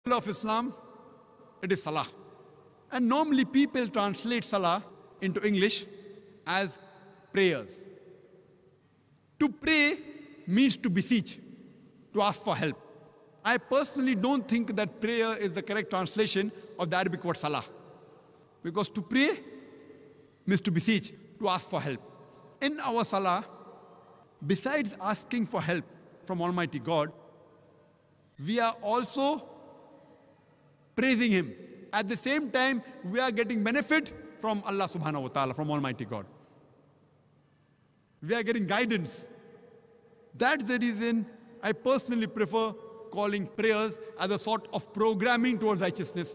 of Islam, it is Salah. And normally people translate Salah into English as prayers. To pray means to beseech, to ask for help. I personally don't think that prayer is the correct translation of the Arabic word Salah. Because to pray means to beseech, to ask for help. In our Salah, besides asking for help from Almighty God, we are also praising Him. At the same time, we are getting benefit from Allah subhanahu wa ta'ala, from Almighty God. We are getting guidance. That's the reason I personally prefer calling prayers as a sort of programming towards righteousness.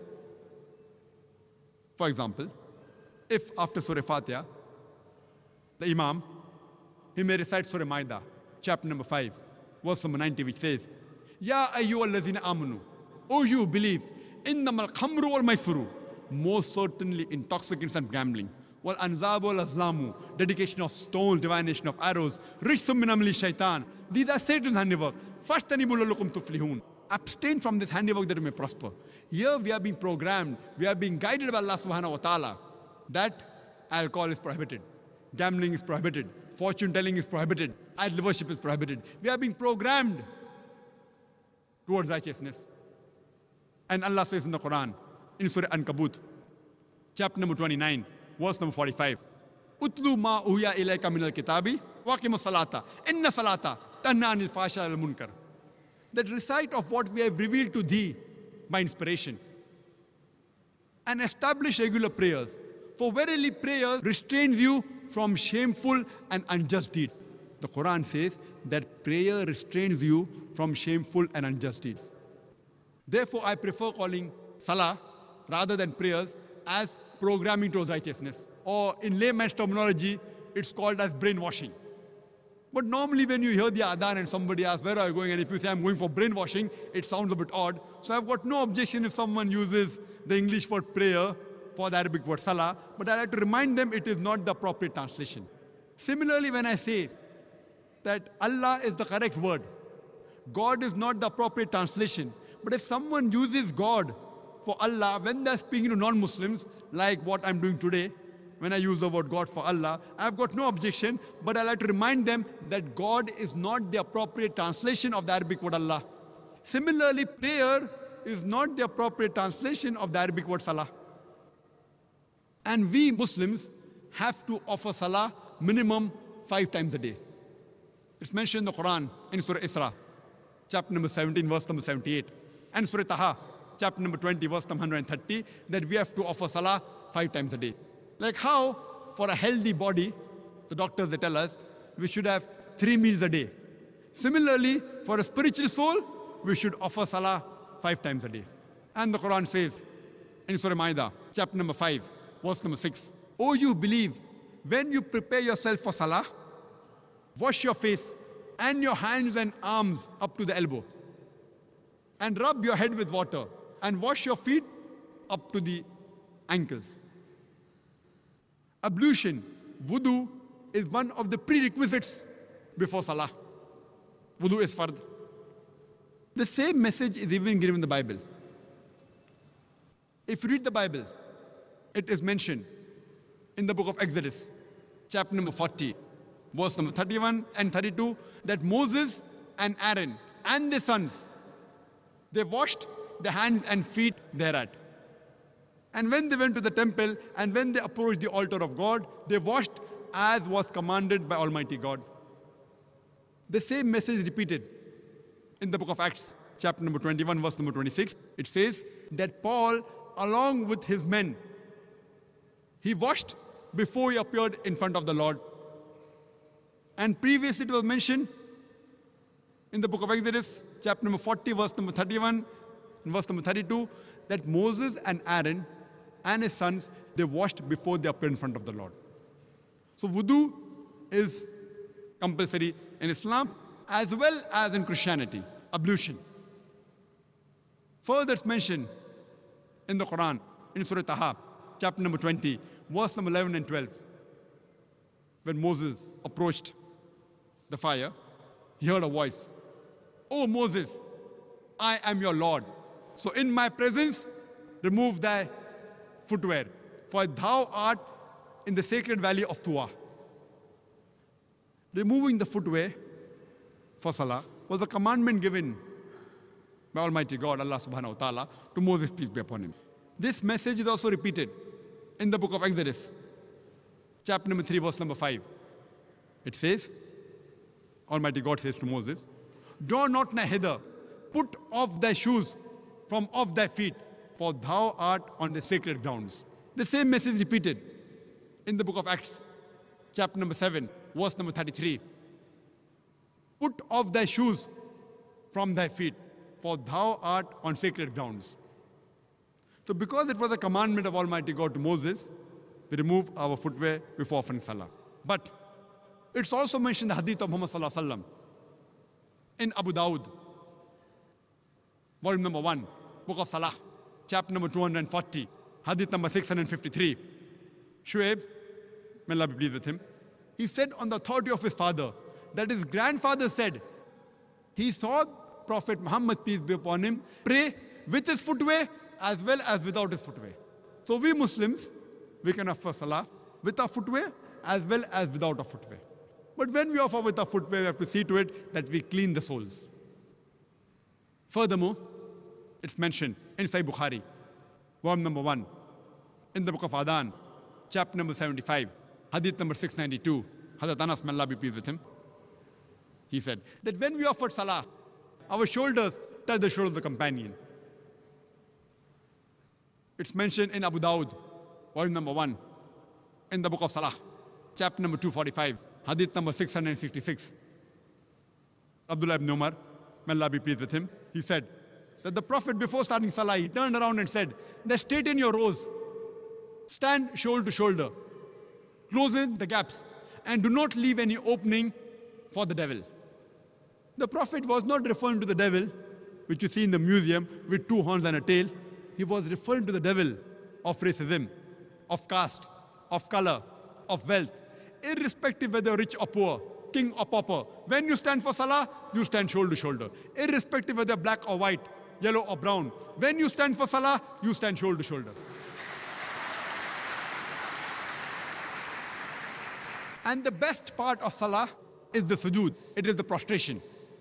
For example, if after Surah Fatiha, the Imam, he may recite Surah Maida, chapter number 5, verse number 90, which says, Ya ayyuhal lazina amanu, O you believe, innamal khamru wal maisuru, most certainly intoxicants and gambling, wal anzabu wal azlamu, dedication of stones, divination of arrows, rishthum min amali shaitan, these are Satan's handiwork. Fashtanibu la'allakum tuflihun. Abstain from this handiwork that you may prosper. Here we are being programmed, we are being guided by Allah subhanahu wa ta'ala that alcohol is prohibited, gambling is prohibited, fortune telling is prohibited, idol worship is prohibited. We are being programmed towards righteousness. And Allah says in the Quran, in Surah Ankabut, chapter number 29, verse number 45, Utlu ma uhiya ilayka min al-kitabi, waqimus salata, inna salata, tanha anil fasha al munkar. That recite of what we have revealed to thee by inspiration. And establish regular prayers. For verily prayer restrains you from shameful and unjust deeds. The Quran says that prayer restrains you from shameful and unjust deeds. Therefore, I prefer calling Salah rather than prayers as programming towards righteousness. Or in layman's terminology, it's called as brainwashing. But normally when you hear the adhan and somebody asks, where are you going? And if you say, I'm going for brainwashing, it sounds a bit odd. So I've got no objection if someone uses the English word prayer for the Arabic word Salah. But I like to remind them it is not the appropriate translation. Similarly, when I say that Allah is the correct word, God is not the appropriate translation. But if someone uses God for Allah when they're speaking to non-Muslims, like what I'm doing today, when I use the word God for Allah, I've got no objection, but I like to remind them that God is not the appropriate translation of the Arabic word Allah. Similarly, prayer is not the appropriate translation of the Arabic word Salah. And we Muslims have to offer Salah minimum 5 times a day. It's mentioned in the Quran in Surah Isra, chapter number 17, verse number 78. And Surah Taha, chapter number 20, verse number 130, that we have to offer Salah 5 times a day. Like how, for a healthy body, the doctors they tell us, we should have 3 meals a day. Similarly, for a spiritual soul, we should offer Salah 5 times a day. And the Quran says, in Surah Maida, chapter number 5, verse number 6, O you believe, when you prepare yourself for Salah, wash your face and your hands and arms up to the elbow, and rub your head with water, and wash your feet up to the ankles. Ablution, wudu, is one of the prerequisites before Salah. Wudu is fard. The same message is even given in the Bible. If you read the Bible, it is mentioned in the book of Exodus, chapter number 40, verse number 31 and 32, that Moses and Aaron and their sons, they washed their hands and feet thereat. And when they went to the temple and when they approached the altar of God, they washed as was commanded by Almighty God. The same message is repeated in the book of Acts, chapter number 21, verse number 26. It says that Paul, along with his men, he washed before he appeared in front of the Lord. And previously it was mentioned in the book of Exodus, chapter number 40, verse number 31, and verse number 32, that Moses and Aaron and his sons, they washed before they appeared in front of the Lord. So wudu is compulsory in Islam as well as in Christianity, ablution. Further it's mentioned in the Quran, in Surah Taha, chapter number 20, verse number 11 and 12. When Moses approached the fire, he heard a voice, "O Moses, I am your Lord. So in my presence, remove thy footwear, for thou art in the sacred valley of Tuwa. Removing the footwear for salah was a commandment given by Almighty God, Allah subhanahu wa ta'ala, to Moses, peace be upon him. This message is also repeated in the book of Exodus, chapter number 3, verse number 5. It says, Almighty God says to Moses, draw not nigh hither, put off thy shoes from off thy feet, for thou art on the sacred grounds. The same message repeated in the book of Acts, chapter number 7, verse number 33. Put off thy shoes from thy feet, for thou art on sacred grounds. So because it was a commandment of Almighty God to Moses, we remove our footwear before offering salah. But it's also mentioned in the hadith of Muhammad sallallahu alaihi wasallam in Abu Dawud, volume number 1, book of Salah, chapter number 240, hadith number 653. Shuaib, may Allah be pleased with him, he said on the authority of his father that his grandfather said he saw Prophet Muhammad, peace be upon him, pray with his footwear as well as without his footwear. So we Muslims, we can offer salah with our footwear as well as without our footwear. But when we offer with our footwear, we have to see to it that we clean the soles. Furthermore, it's mentioned in Sahih Bukhari, volume number 1, in the book of Adhan, chapter number 75, hadith number 692, Hazrat Anas, may Allah be pleased with him. He said that when we offered salah, our shoulders touch the shoulder of the companion. It's mentioned in Abu Dawud, volume number 1, in the book of Salah, chapter number 245, hadith number 666. Abdullah ibn Umar, may Allah be pleased with him, he said that the Prophet, before starting salah, he turned around and said that straighten your rows, stand shoulder to shoulder, close in the gaps, and do not leave any opening for the devil. The Prophet was not referring to the devil, which you see in the museum with 2 horns and a tail. He was referring to the devil of racism, of caste, of color, of wealth, irrespective whether rich or poor, king or pauper. When you stand for salah, you stand shoulder to shoulder, irrespective whether black or white, yellow or brown. When you stand for salah, you stand shoulder to shoulder. And the best part of salah is the sujood. It is the prostration.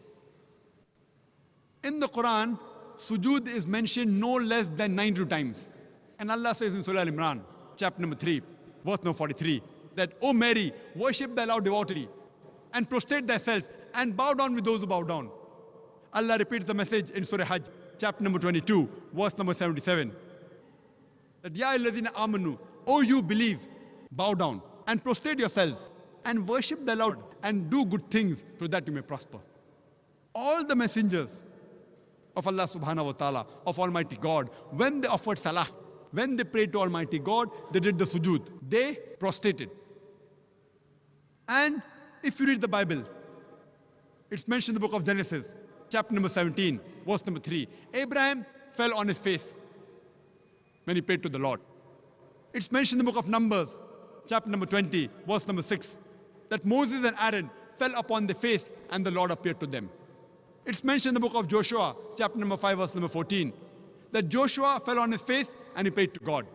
In the Quran, sujood is mentioned no less than 92 times. And Allah says in Surah Al-Imran, chapter number 3, verse number 43, that, O Mary, worship thy Lord devotedly, and prostrate thyself, and bow down with those who bow down. Allah repeats the message in Surah Hajj, chapter number 22, verse number 77. That, Ya ayyuhallazina amanu, O you believe, bow down, and prostrate yourselves, and worship the Lord, and do good things, so that you may prosper. All the messengers of Allah subhanahu wa ta'ala, of Almighty God, when they offered salah, when they prayed to Almighty God, they did the sujood. They prostrated. And if you read the Bible, it's mentioned in the book of Genesis, chapter number 17, verse number 3. Abraham fell on his face when he prayed to the Lord. It's mentioned in the book of Numbers, chapter number 20, verse number 6, that Moses and Aaron fell upon their face and the Lord appeared to them. It's mentioned in the book of Joshua, chapter number 5, verse number 14, that Joshua fell on his face and he prayed to God.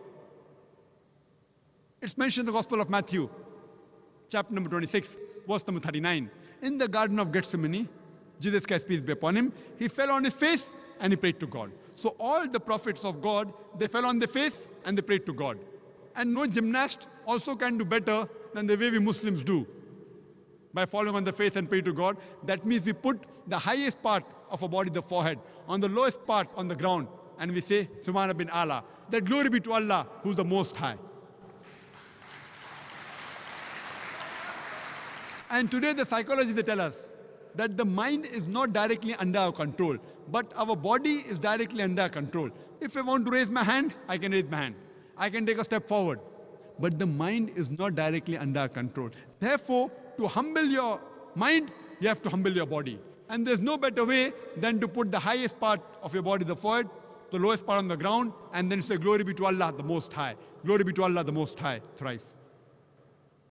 It's mentioned in the Gospel of Matthew, chapter number 26, verse number 39. In the Garden of Gethsemane, Jesus Christ, peace be upon him, he fell on his face and he prayed to God. So all the prophets of God, they fell on their face and they prayed to God. And no gymnast also can do better than the way we Muslims do. By falling on the face and pray to God, that means we put the highest part of our body, the forehead, on the lowest part on the ground, and we say, Subhana bin Allah, that glory be to Allah, who's the Most High. And today the psychologists, they tell us that the mind is not directly under our control, but our body is directly under our control. If I want to raise my hand, I can raise my hand. I can take a step forward. But the mind is not directly under our control. Therefore, to humble your mind, you have to humble your body. And there's no better way than to put the highest part of your body, the forehead, the lowest part on the ground, and then say, glory be to Allah, the Most High. Glory be to Allah, the Most High, thrice.